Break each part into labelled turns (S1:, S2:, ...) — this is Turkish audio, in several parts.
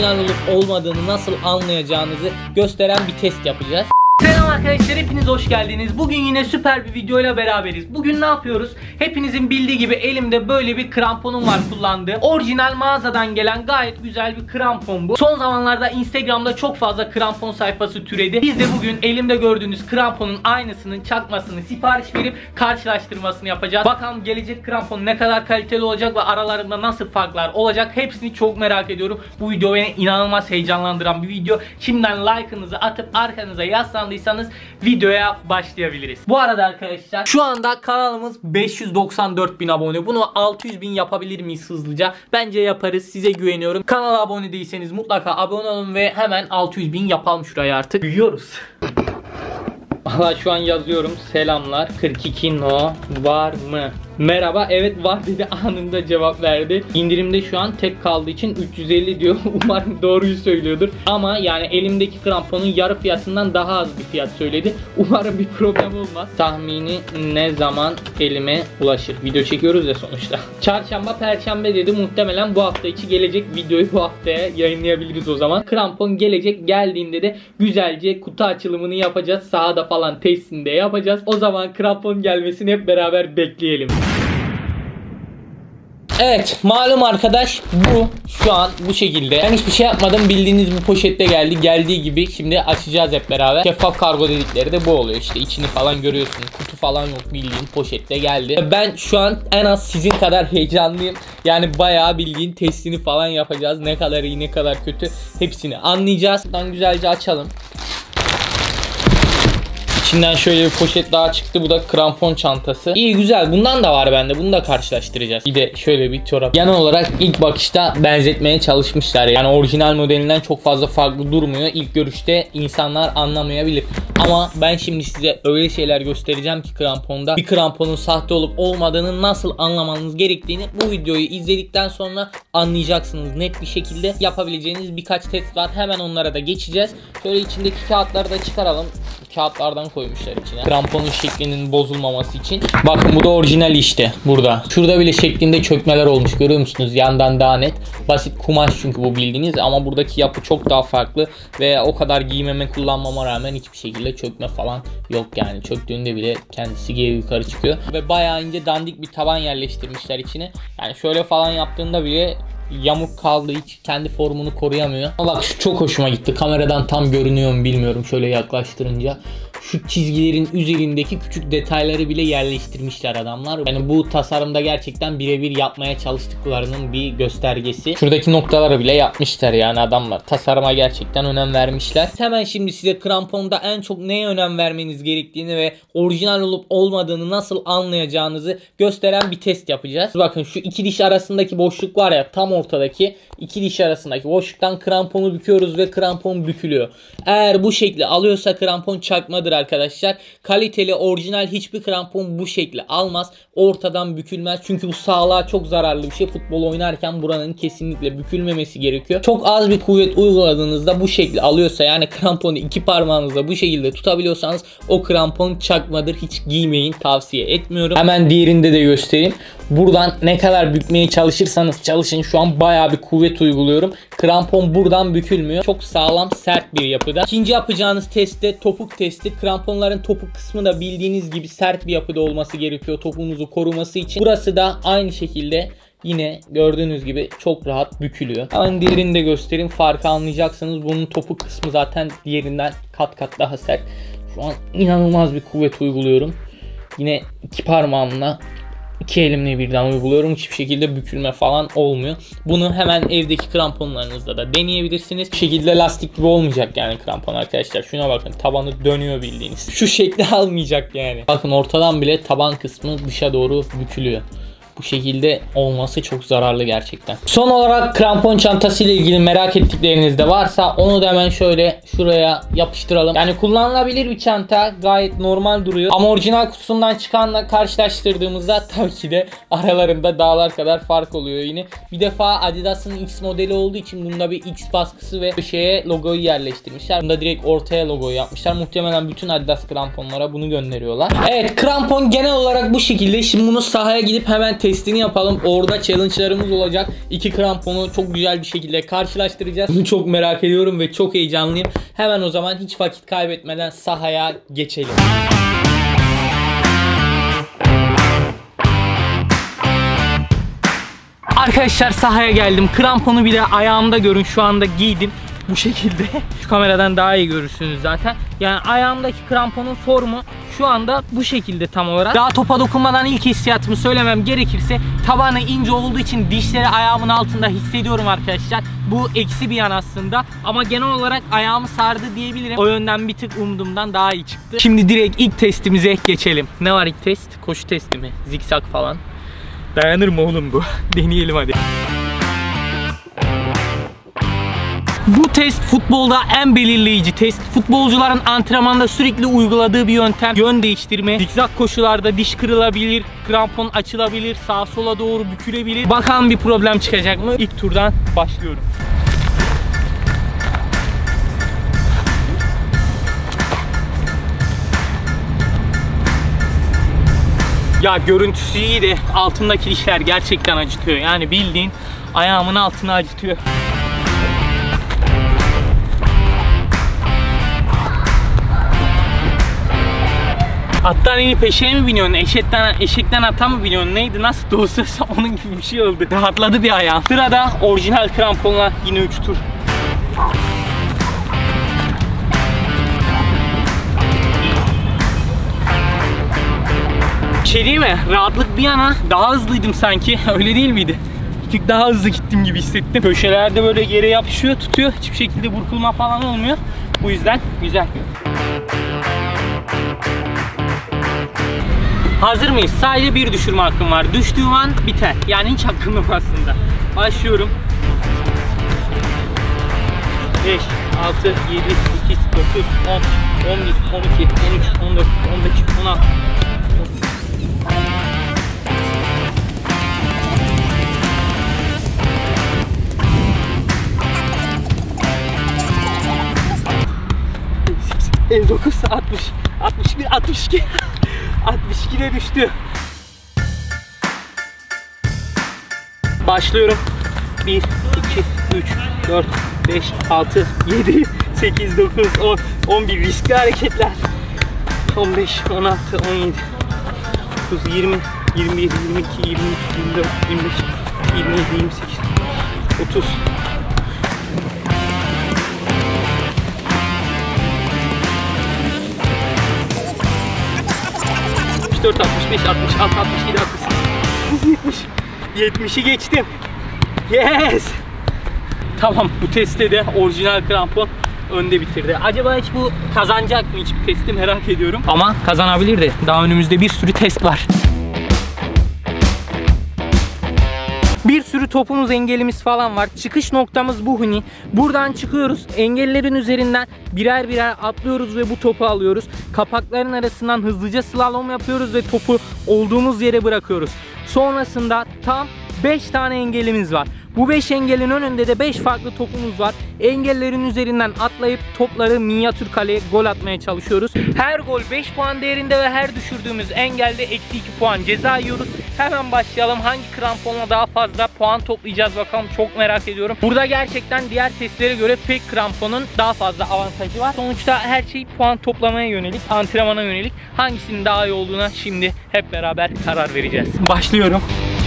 S1: orijinal olup olmadığını nasıl anlayacağınızı gösteren bir test yapacağız. Selam arkadaşlar, hepiniz hoş geldiniz. Bugün yine süper bir videoyla beraberiz. Bugün ne yapıyoruz? Hepinizin bildiği gibi elimde böyle bir kramponum var kullandığım. Orijinal mağazadan gelen gayet güzel bir krampon bu. Son zamanlarda Instagram'da çok fazla krampon sayfası türedi. Biz de bugün elimde gördüğünüz kramponun aynısının çakmasını sipariş verip karşılaştırmasını yapacağız. Bakalım gelecek krampon ne kadar kaliteli olacak ve aralarında nasıl farklar olacak, hepsini çok merak ediyorum. Bu video beni inanılmaz heyecanlandıran bir video. Şimdiden like'ınızı atıp arkanıza yaslandıysanız videoya başlayabiliriz. Bu arada arkadaşlar şu anda kanalımız 594.000 abone. Bunu 600.000 yapabilir miyiz hızlıca? Bence yaparız. Size güveniyorum. Kanala abone değilseniz mutlaka abone olun ve hemen 600.000 yapalım şuraya artık. Büyüyoruz. Valla şu an yazıyorum. Selamlar. 42 no var mı? Merhaba, evet var dedi, anında cevap verdi. İndirimde şu an tek kaldığı için 350 diyor. Umarım doğruyu söylüyordur. Ama yani elimdeki kramponun yarı fiyatından daha az bir fiyat söyledi. Umarım bir problem olmaz. Tahmini ne zaman elime ulaşır? Video çekiyoruz ya sonuçta. Çarşamba, perşembe dedi. Muhtemelen bu hafta içi gelecek. Videoyu bu haftaya yayınlayabiliriz o zaman. Krampon gelecek. Geldiğinde de güzelce kutu açılımını yapacağız. Sahada falan testinde yapacağız. O zaman krampon gelmesini hep beraber bekleyelim. Evet, malum arkadaş bu şu an bu şekilde. Ben hiçbir şey yapmadım, bildiğiniz bu poşette geldi. Geldiği gibi şimdi açacağız hep beraber. Şeffaf kargo dedikleri de bu oluyor işte, içini falan görüyorsunuz. Kutu falan yok, bildiğin poşette geldi. Ben şu an en az sizin kadar heyecanlıyım. Yani bayağı bildiğin testini falan yapacağız. Ne kadar iyi ne kadar kötü hepsini anlayacağız. Buradan güzelce açalım. İçinden şöyle bir poşet daha çıktı. Bu da krampon çantası. İyi, güzel. Bundan da var bende. Bunu da karşılaştıracağız. Bir de şöyle bir çorap. Genel olarak ilk bakışta benzetmeye çalışmışlar. Yani orijinal modelinden çok fazla farklı durmuyor. İlk görüşte insanlar anlamayabilir. Ama ben şimdi size öyle şeyler göstereceğim ki kramponda bir kramponun sahte olup olmadığını nasıl anlamanız gerektiğini bu videoyu izledikten sonra anlayacaksınız. Net bir şekilde yapabileceğiniz birkaç test var. Hemen onlara da geçeceğiz. Şöyle içindeki kağıtları da çıkaralım. Kağıtlardan koymuşlar içine. Kramponun şeklinin bozulmaması için. Bakın bu da orijinal işte burada. Şurada bile şeklinde çökmeler olmuş, görüyor musunuz? Yandan daha net. Basit kumaş çünkü bu bildiğiniz, ama buradaki yapı çok daha farklı ve o kadar giymeme kullanmama rağmen hiçbir şekilde çökme falan yok yani. Çöktüğünde bile kendisi geri yukarı çıkıyor ve bayağı ince dandik bir taban yerleştirmişler içine. Yani şöyle falan yaptığında bile yamuk kaldığı hiç kendi formunu koruyamıyor. Ama bak şu çok hoşuma gitti. Kameradan tam görünüyor mu bilmiyorum şöyle yaklaştırınca. Şu çizgilerin üzerindeki küçük detayları bile yerleştirmişler adamlar. Yani bu tasarımda gerçekten birebir yapmaya çalıştıklarının bir göstergesi. Şuradaki noktaları bile yapmışlar yani adamlar. Tasarıma gerçekten önem vermişler. Hemen şimdi size kramponda en çok neye önem vermeniz gerektiğini ve orijinal olup olmadığını nasıl anlayacağınızı gösteren bir test yapacağız. Bakın şu iki diş arasındaki boşluk var ya, tam ortadaki iki diş arasındaki boşluktan kramponu büküyoruz ve krampon bükülüyor. Eğer bu şekli alıyorsa krampon çakmadır arkadaşlar. Kaliteli orijinal hiçbir krampon bu şekli almaz. Ortadan bükülmez. Çünkü bu sağlığa çok zararlı bir şey. Futbol oynarken buranın kesinlikle bükülmemesi gerekiyor. Çok az bir kuvvet uyguladığınızda bu şekli alıyorsa, yani kramponu iki parmağınızla bu şekilde tutabiliyorsanız o krampon çakmadır. Hiç giymeyin, tavsiye etmiyorum. Hemen diğerinde de göstereyim. Buradan ne kadar bükmeye çalışırsanız çalışın, şu an bayağı bir kuvvet uyguluyorum. Krampon buradan bükülmüyor. Çok sağlam, sert bir yapıda. İkinci yapacağınız testte topuk testi. Kramponların topuk kısmı da bildiğiniz gibi sert bir yapıda olması gerekiyor topuğunuzu koruması için. Burası da aynı şekilde yine gördüğünüz gibi çok rahat bükülüyor. Hemen diğerini de göstereyim. Farkı anlayacaksınız. Bunun topuk kısmı zaten diğerinden kat kat daha sert. Şu an inanılmaz bir kuvvet uyguluyorum. Yine iki parmağımla, İki elimle birden uyguluyorum. Hiçbir şekilde bükülme falan olmuyor. Bunu hemen evdeki kramponlarınızda da deneyebilirsiniz. Bu şekilde lastik gibi olmayacak yani krampon arkadaşlar. Şuna bakın, tabanı dönüyor bildiğiniz. Şu şekli almayacak yani. Bakın ortadan bile taban kısmı dışa doğru bükülüyor. Bu şekilde olması çok zararlı gerçekten. Son olarak krampon çantası ile ilgili merak ettikleriniz de varsa onu da hemen şöyle şuraya yapıştıralım. Yani kullanılabilir bir çanta, gayet normal duruyor. Ama orijinal kutusundan çıkanla karşılaştırdığımızda tabii ki de aralarında dağlar kadar fark oluyor yine. Bir defa Adidas'ın X modeli olduğu için bunda bir X baskısı ve şeye logoyu yerleştirmişler. Bunda direkt ortaya logoyu yapmışlar. Muhtemelen bütün Adidas kramponlara bunu gönderiyorlar. Evet, krampon genel olarak bu şekilde. Şimdi bunu sahaya gidip hemen test testini yapalım. Orada challenge'larımız olacak. 2 kramponu çok güzel bir şekilde karşılaştıracağız. Bunu çok merak ediyorum ve çok heyecanlıyım. Hemen o zaman hiç vakit kaybetmeden sahaya geçelim. Arkadaşlar sahaya geldim. Kramponu bir de ayağımda görün. Şu anda giydim. Bu şekilde. Şu kameradan daha iyi görürsünüz zaten. Yani ayağımdaki kramponun formu şu anda bu şekilde tam olarak. Daha topa dokunmadan ilk hissiyatımı söylemem gerekirse tabanı ince olduğu için dişleri ayağımın altında hissediyorum arkadaşlar. Bu eksi bir yan aslında. Ama genel olarak ayağımı sardı diyebilirim. O yönden bir tık umduğumdan daha iyi çıktı. Şimdi direkt ilk testimize geçelim. Ne var ilk test? Koşu testi mi? Zikzak falan. Dayanır mı oğlum bu? Deneyelim hadi. Bu test futbolda en belirleyici test. Futbolcuların antrenmanda sürekli uyguladığı bir yöntem. Yön değiştirme. Zikzak koşularda diş kırılabilir, krampon açılabilir, sağa sola doğru bükülebilir. Bakalım bir problem çıkacak mı? İlk turdan başlıyorum. Ya görüntüsü iyi de altındaki dişler gerçekten acıtıyor. Yani bildiğin ayağımın altını acıtıyor. Attan inip eşeğe mi biniyorsun? Eşekten ata mı biniyorsun? Neydi? Nasıl doğsa onun gibi bir şey oldu. Rahatladı bir ayağım. Sırada orijinal kramponla yine 3 tur. Şey değil mi? Rahatlık bir yana daha hızlıydım sanki. Öyle değil miydi? Bir tık daha hızlı gittim gibi hissettim. Köşelerde böyle yere yapışıyor, tutuyor. Hiçbir şekilde burkulma falan olmuyor. Bu yüzden güzel. Hazır mıyız? Sadece bir düşürme hakkım var. Düştüğüm an biter. Yani hiç hakkım yok aslında. Başlıyorum. 5, 6, 7, 8, 9, 10, 11, 12, 13, 14, 15, 16. ...59, 60, 61, 62... 62'de düştü. Başlıyorum. 1, 2, 3, 4, 5, 6, 7, 8, 9, 10, 11 riskli hareketler. 15, 16, 17, 19, 20, 21, 22, 23, 24, 25, 27, 28, 30. 64, 65, 66, 67, 68, 70. 70'i geçtim. Yes! Tamam, bu testte de orijinal krampon önde bitirdi. Acaba hiç bu kazanacak mı? Hiçbir testi merak ediyorum. Ama kazanabilir de. Daha önümüzde bir sürü test var. Bir sürü topumuz, engelimiz falan var. Çıkış noktamız bu huni. Buradan çıkıyoruz. Engellerin üzerinden birer birer atlıyoruz ve bu topu alıyoruz. Kapakların arasından hızlıca slalom yapıyoruz ve topu olduğumuz yere bırakıyoruz. Sonrasında tam 5 tane engelimiz var. Bu 5 engelin önünde de 5 farklı topumuz var. Engellerin üzerinden atlayıp topları minyatür kaleye gol atmaya çalışıyoruz. Her gol 5 puan değerinde ve her düşürdüğümüz engelde eksi 2 puan ceza yiyoruz. Hemen başlayalım. Hangi kramponla daha fazla puan toplayacağız bakalım, çok merak ediyorum. Burada gerçekten diğer testlere göre fake kramponun daha fazla avantajı var. Sonuçta her şey puan toplamaya yönelik, antrenmana yönelik. Hangisinin daha iyi olduğuna şimdi hep beraber karar vereceğiz. Başlıyorum.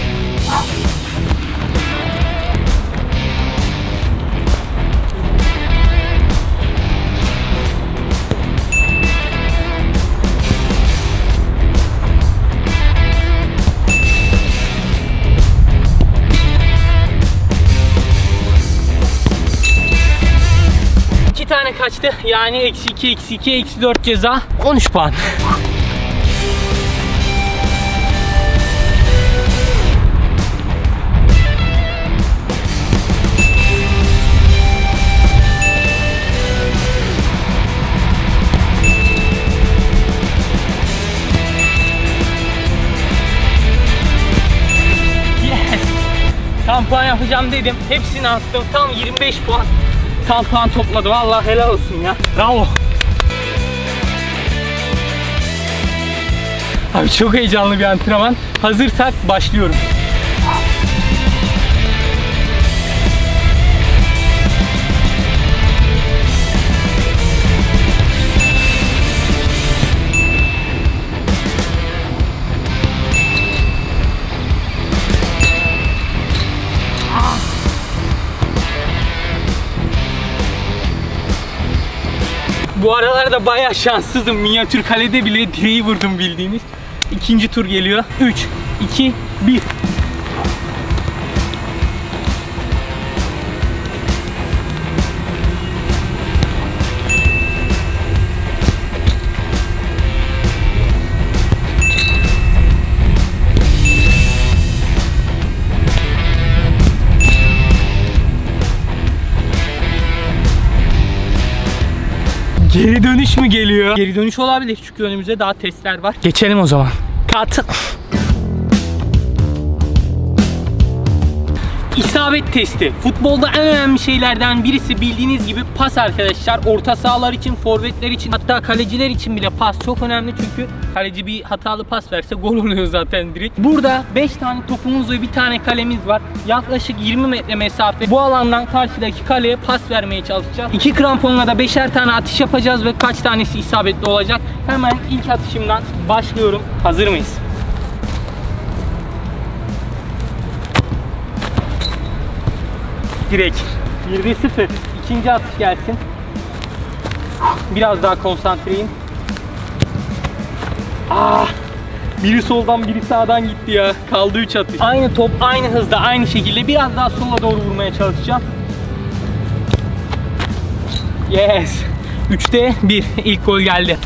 S1: Tane kaçtı. Yani eksi 2, eksi 2, eksi 4 ceza. 13 puan. Yes. Tam puan yapacağım dedim. Hepsini attım. Tam 25 puan. Tam puan topladı. Vallahi helal olsun ya. Bravo. Abi çok heyecanlı bir antrenman. Hazırsak başlıyorum. bayağı şanssızım. Minyatür kalede bile direği vurdum bildiğiniz. İkinci tur geliyor. 3, 2, 1. Geri dönüş mü geliyor? Geri dönüş olabilir çünkü önümüzde daha testler var. Geçelim o zaman. Kat. İsabet testi. Futbolda en önemli şeylerden birisi bildiğiniz gibi pas arkadaşlar. Orta sahalar için, forvetler için, hatta kaleciler için bile pas çok önemli çünkü kaleci bir hatalı pas verse gol oluyor zaten direkt. Burada 5 tane topumuz ve bir tane kalemiz var. Yaklaşık 20 metre mesafe. Bu alandan karşıdaki kaleye pas vermeye çalışacağız. 2 kramponla da 5'er tane atış yapacağız ve kaç tanesi isabetli olacak? Hemen ilk atışımdan başlıyorum. Hazır mıyız? Direkt 1-0. İkinci atış gelsin. Biraz daha konsantreyim. Biri soldan biri sağdan gitti ya. Kaldı 3 atış. Aynı top aynı hızda aynı şekilde biraz daha sola doğru vurmaya çalışacağım. Yes. 3'te 1. İlk gol geldi.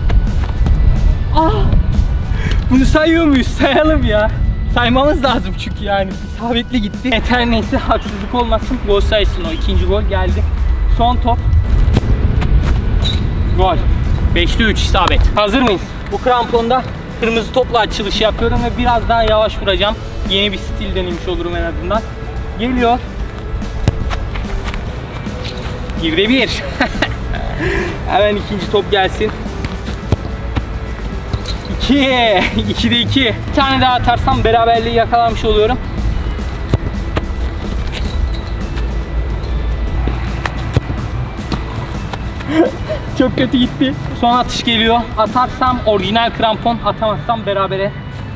S1: Bunu sayıyor muyuz? Sayalım ya. Saymamız lazım çünkü yani isabetli gitti. Yeter neyse haksızlık olmasın. Gol sayısın o. İkinci gol geldi. Son top. Gol. 5'te 3 isabet. Hazır mıyız? Bu kramponda kırmızı topla açılış yapıyorum ve biraz daha yavaş vuracağım. Yeni bir stil denemiş olurum en azından. Geliyor. 1'de 1. Hemen ikinci top gelsin. 2'de 2. Bir tane daha atarsam beraberliği yakalamış oluyorum. Çok kötü gitti. Son atış geliyor. Atarsam orijinal krampon, atamazsam berabere.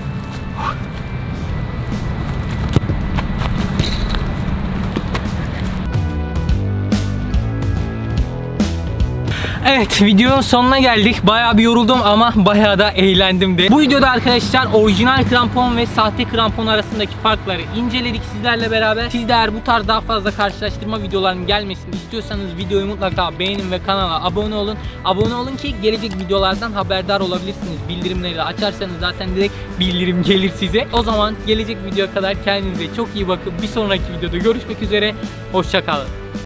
S1: Evet, videonun sonuna geldik. Bayağı bir yoruldum ama bayağı da eğlendim de. Bu videoda arkadaşlar orijinal krampon ve sahte krampon arasındaki farkları inceledik sizlerle beraber. Siz de eğer bu tarz daha fazla karşılaştırma videolarının gelmesini istiyorsanız videoyu mutlaka beğenin ve kanala abone olun. Abone olun ki gelecek videolardan haberdar olabilirsiniz. Bildirimleri de açarsanız zaten direkt bildirim gelir size. O zaman gelecek videoya kadar kendinize çok iyi bakın. Bir sonraki videoda görüşmek üzere. Hoşça kalın.